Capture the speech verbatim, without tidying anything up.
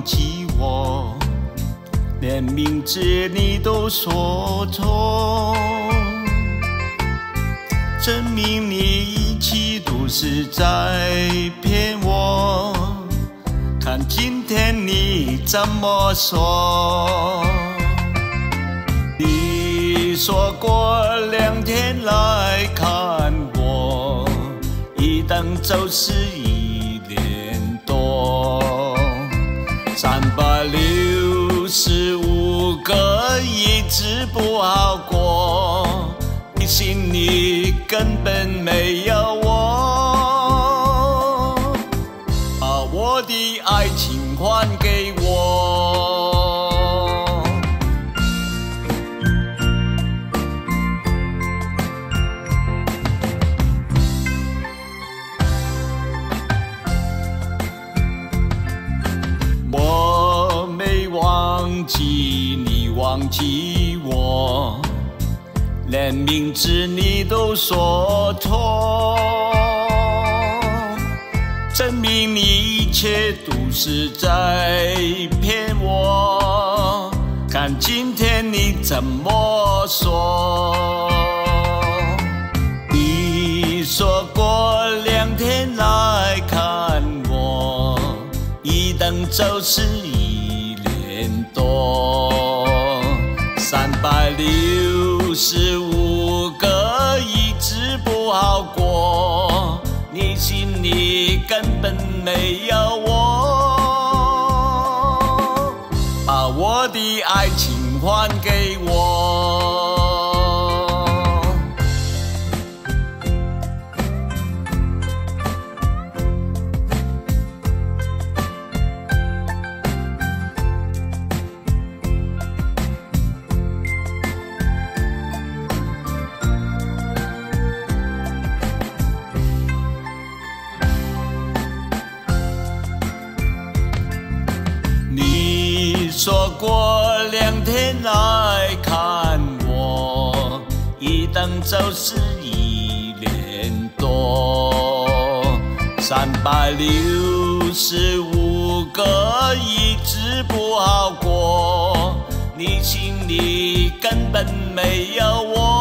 忘记我，连名字你都说错，证明你一切都是在骗我。看今天你怎么说？你说过两天来看我，一等就是一年多，三百六十五个日子不好过，你心里根本没有我，把我的爱情还给我。我没忘记你忘记我，连名字你都说错，证明你一切都是在骗我。看今天你怎么说？你说过两天来看我，一等就是一年多，三百六十五个日子不好过，你心里根本没有我，把我的爱情还给我。你说过两天来看我，一等就是一年多，三百六十五个日子不好过，你心里根本没有我。